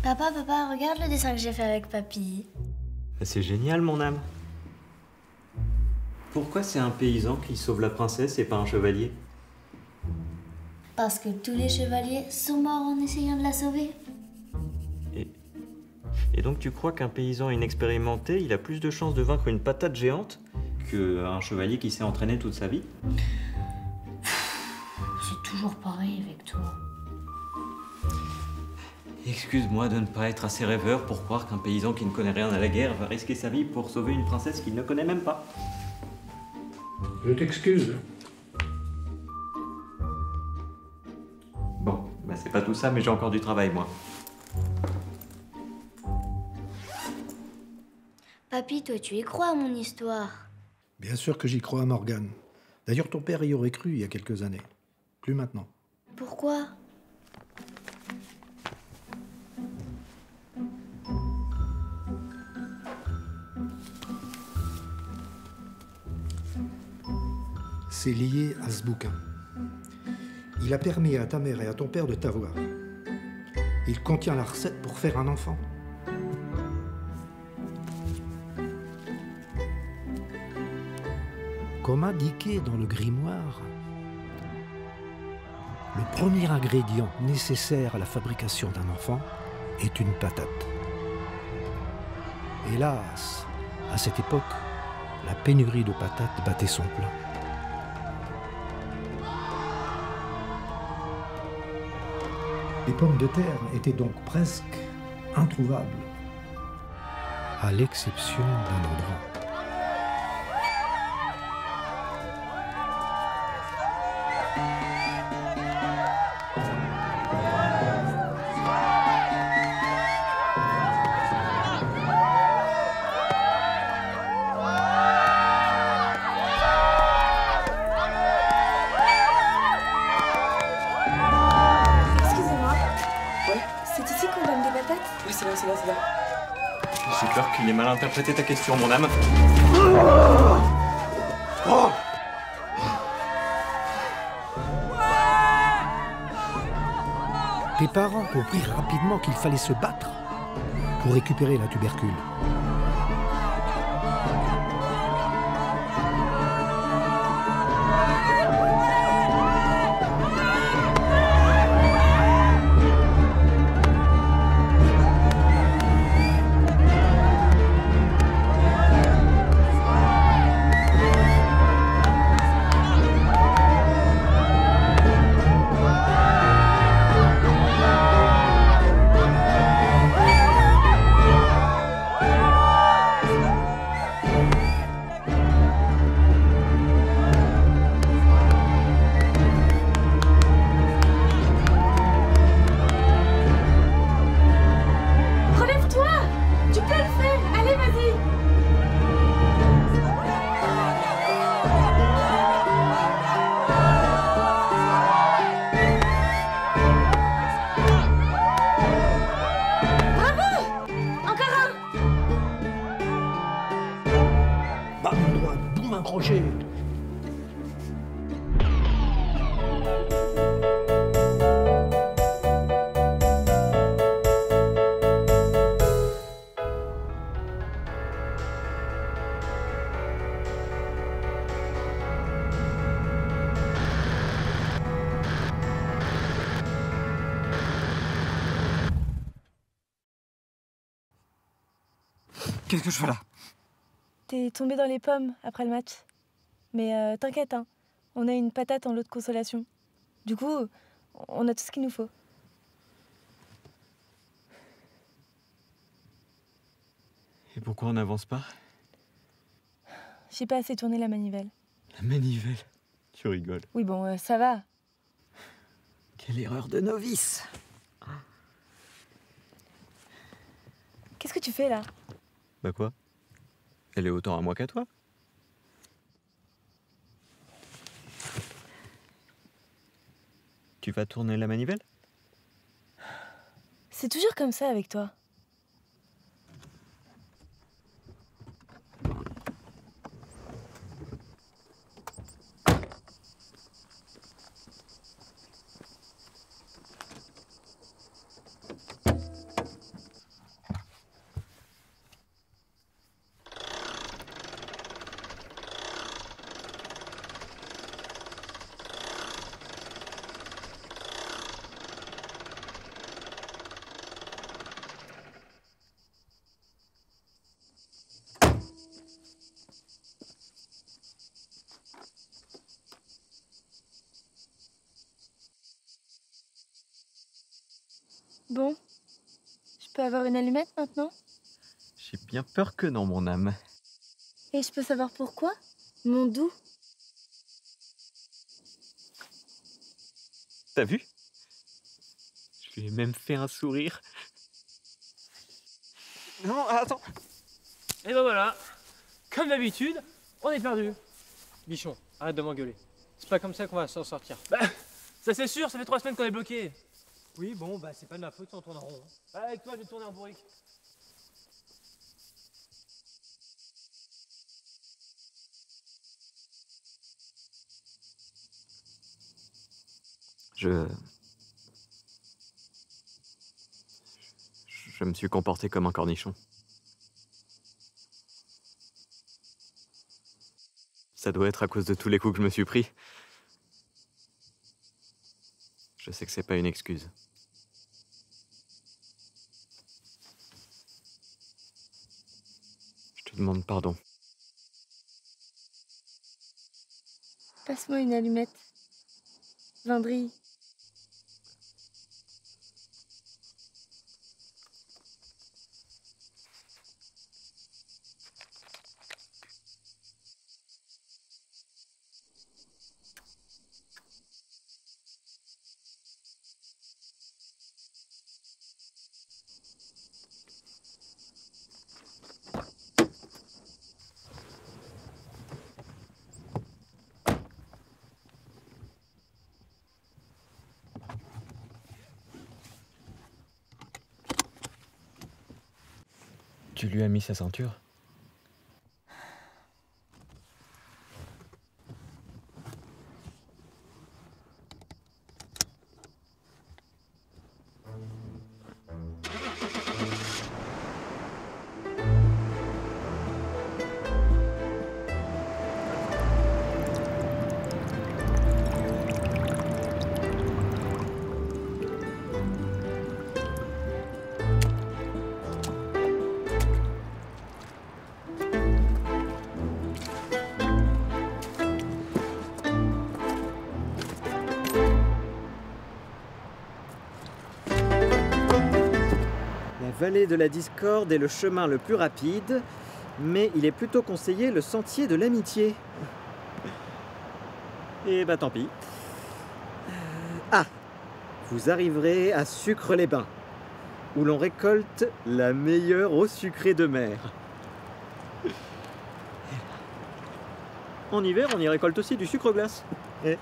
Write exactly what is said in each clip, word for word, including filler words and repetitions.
Papa, papa, regarde le dessin que j'ai fait avec papy. C'est génial, mon âme. Pourquoi c'est un paysan qui sauve la princesse et pas un chevalier? Parce que tous les chevaliers sont morts en essayant de la sauver. Et, et donc tu crois qu'un paysan inexpérimenté, il a plus de chances de vaincre une patate géante qu'un chevalier qui s'est entraîné toute sa vie? C'est toujours pareil avec toi. Excuse-moi de ne pas être assez rêveur pour croire qu'un paysan qui ne connaît rien à la guerre va risquer sa vie pour sauver une princesse qu'il ne connaît même pas. Je t'excuse. Bon, bah c'est pas tout ça, mais j'ai encore du travail, moi. Papy, toi, tu y crois à mon histoire? Bien sûr que j'y crois, Morgane. D'ailleurs, ton père y aurait cru il y a quelques années. Plus maintenant. Pourquoi? C'est lié à ce bouquin. Il a permis à ta mère et à ton père de t'avoir. Il contient la recette pour faire un enfant. Comme indiqué dans le grimoire, le premier ingrédient nécessaire à la fabrication d'un enfant est une patate. Hélas, à cette époque, la pénurie de patates battait son plein. Les pommes de terre étaient donc presque introuvables, à l'exception d'un endroit. Oui, c'est là, c'est là, c'est là. J'ai peur qu'il ait mal interprété ta question, mon âme. Tes parents comprirent rapidement qu'il fallait se battre pour récupérer la tubercule. Crochet. Qu'est-ce que je fais là? T'es tombé dans les pommes après le match. Mais euh, t'inquiète, hein, on a une patate en lot de consolation. Du coup, on a tout ce qu'il nous faut. Et pourquoi on n'avance pas? J'ai pas assez tourné la manivelle. La manivelle? Tu rigoles. Oui, bon, euh, ça va. Quelle erreur de novice! Qu'est-ce que tu fais là? Bah quoi? Elle est autant à moi qu'à toi. Tu vas tourner la manivelle? C'est toujours comme ça avec toi. Bon, je peux avoir une allumette maintenant? J'ai bien peur que non, mon âme. Et je peux savoir pourquoi? Mon doux. T'as vu? Je lui ai même fait un sourire. Non, attends. Et ben voilà, comme d'habitude, on est perdu. Bichon, arrête de m'engueuler. C'est pas comme ça qu'on va s'en sortir. Bah, ça c'est sûr, ça fait trois semaines qu'on est bloqué. Oui, bon, bah c'est pas de ma faute si on tourne en rond. Bah, avec toi, je vais tourner en bourrique. Je... Je me suis comporté comme un cornichon. Ça doit être à cause de tous les coups que je me suis pris. Je sais que c'est pas une excuse. Je te demande pardon. Passe-moi une allumette. Vendry. Tu lui as mis sa ceinture? La vallée de la discorde est le chemin le plus rapide, mais il est plutôt conseillé le sentier de l'amitié. Et bah tant pis. Ah, vous arriverez à Sucre-les-Bains, où l'on récolte la meilleure eau sucrée de mer. En hiver, on y récolte aussi du sucre glace. Et...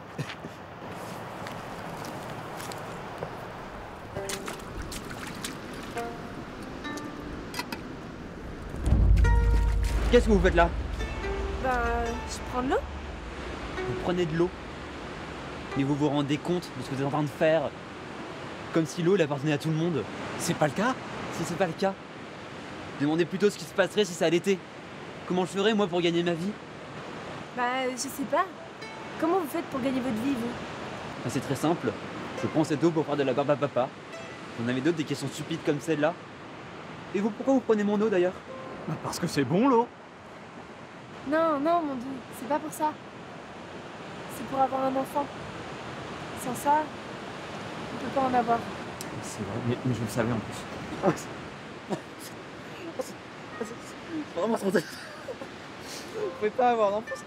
Qu'est-ce que vous faites là? Bah, je prends de l'eau. Vous prenez de l'eau. Mais vous vous rendez compte de ce que vous êtes en train de faire? Comme si l'eau elle appartenait à tout le monde. C'est pas le cas. Si c'est pas le cas, demandez plutôt ce qui se passerait si ça l'était. Comment je ferais moi pour gagner ma vie? Bah, je sais pas. Comment vous faites pour gagner votre vie, vous? Ben, c'est très simple. Je prends cette eau pour faire de la barbe à papa. Vous en avez d'autres des questions stupides comme celle-là? Et vous, pourquoi vous prenez mon eau d'ailleurs? Bah parce que c'est bon l'eau. Non, non, mon doux, c'est pas pour ça. C'est pour avoir un enfant. Sans ça, on peut pas en avoir. C'est vrai, mais, mais je le savais en plus. C'est vraiment trop triste. Vous pouvez pas avoir d'enfant.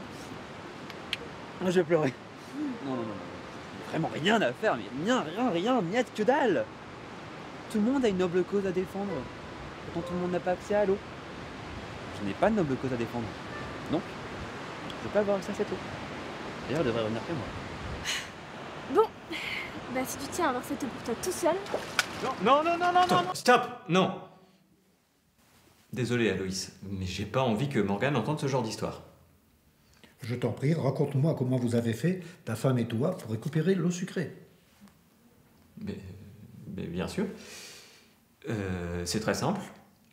Je vais pleurer. Non, non, non, non. Vraiment rien à faire, mais rien, rien, rien, miette que dalle. Tout le monde a une noble cause à défendre. Pourtant tout le monde n'a pas accès à l'eau. Je n'ai pas de noble cause à défendre. Donc, je peux pas avoir accès à cette eau. D'ailleurs, elle devrait revenir après moi. Bon, bah si tu tiens à avoir cette eau pour toi tout seul... Non, non, non, non, non, non, non. Stop, non. Désolé, Aloïs, mais j'ai pas envie que Morgane entende ce genre d'histoire. Je t'en prie, raconte-moi comment vous avez fait, ta femme et toi, pour récupérer l'eau sucrée. Mais, mais bien sûr. Euh, c'est très simple.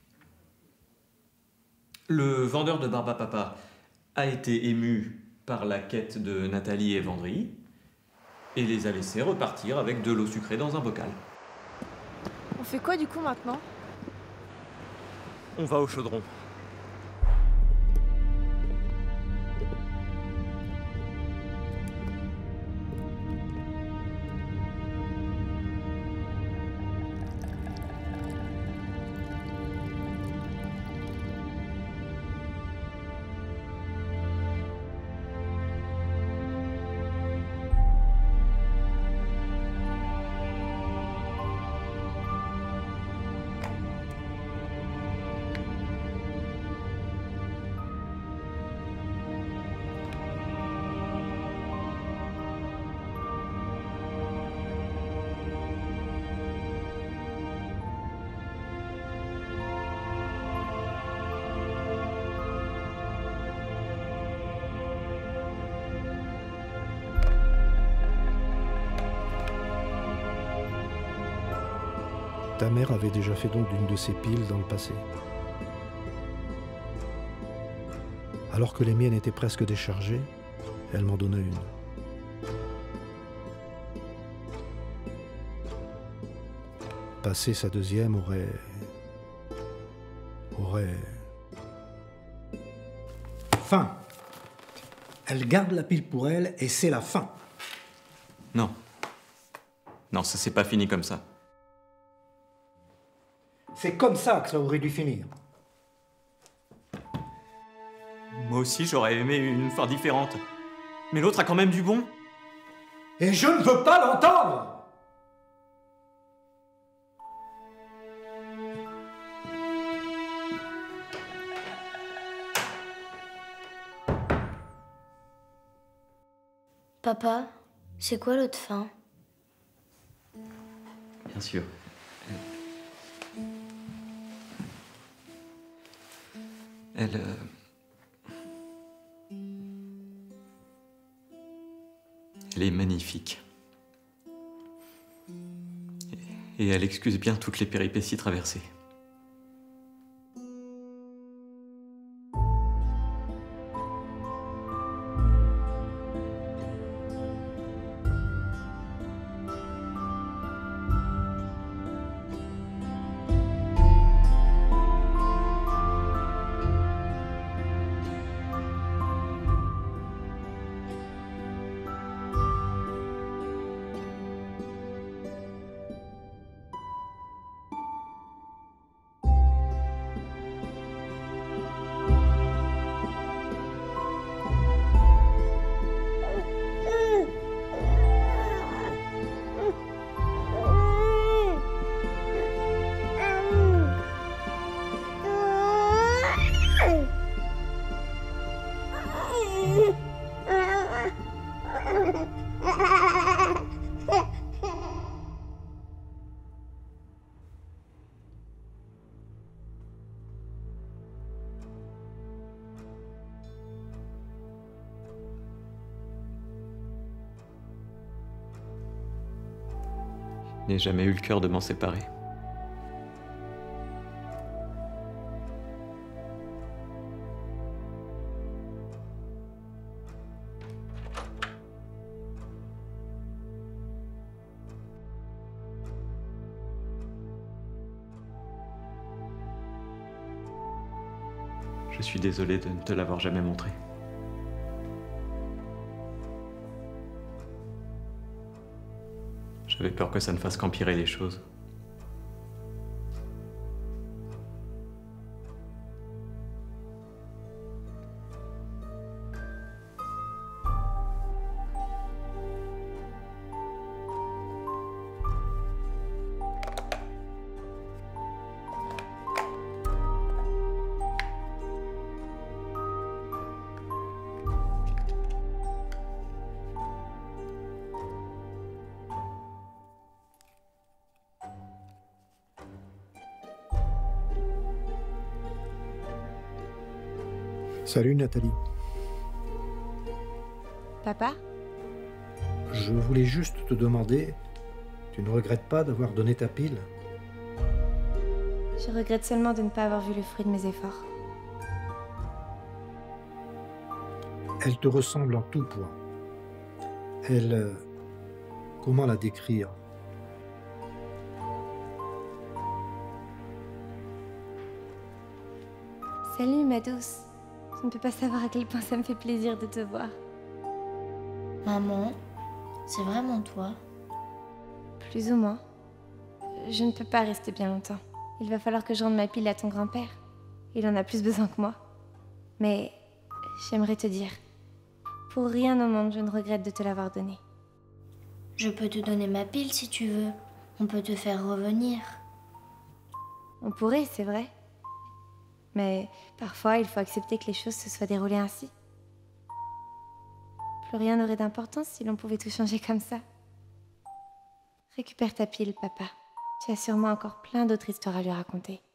Le vendeur de barbe à papa a été ému par la quête de Nathalie et Vendry et les a laissés repartir avec de l'eau sucrée dans un bocal. On fait quoi du coup maintenant? On va au chaudron. Ta mère avait déjà fait don d'une de ses piles dans le passé. Alors que les miennes étaient presque déchargées, elle m'en donna une. Passer sa deuxième aurait... aurait... Fin. Elle garde la pile pour elle et c'est la fin. Non. Non, ça c'est pas fini comme ça. C'est comme ça que ça aurait dû finir. Moi aussi, j'aurais aimé une fin différente. Mais l'autre a quand même du bon. Et je ne veux pas l'entendre! Papa, c'est quoi l'autre fin? Bien sûr. Elle... euh, Elle est magnifique. Et et elle excuse bien toutes les péripéties traversées. Je n'ai jamais eu le cœur de m'en séparer. Je suis désolé de ne te l'avoir jamais montré. J'avais peur que ça ne fasse qu'empirer les choses. Salut Nathalie. Papa? Je voulais juste te demander, tu ne regrettes pas d'avoir donné ta pile? Je regrette seulement de ne pas avoir vu le fruit de mes efforts. Elle te ressemble en tout point. Elle... euh, comment la décrire? Salut ma douce. Je ne peux pas savoir à quel point ça me fait plaisir de te voir. Maman, c'est vraiment toi? Plus ou moins. Je ne peux pas rester bien longtemps. Il va falloir que je rende ma pile à ton grand-père. Il en a plus besoin que moi. Mais j'aimerais te dire, pour rien au monde je ne regrette de te l'avoir donnée. Je peux te donner ma pile si tu veux. On peut te faire revenir. On pourrait, c'est vrai. Mais parfois, il faut accepter que les choses se soient déroulées ainsi. Plus rien n'aurait d'importance si l'on pouvait tout changer comme ça. Récupère ta pile, papa. Tu as sûrement encore plein d'autres histoires à lui raconter.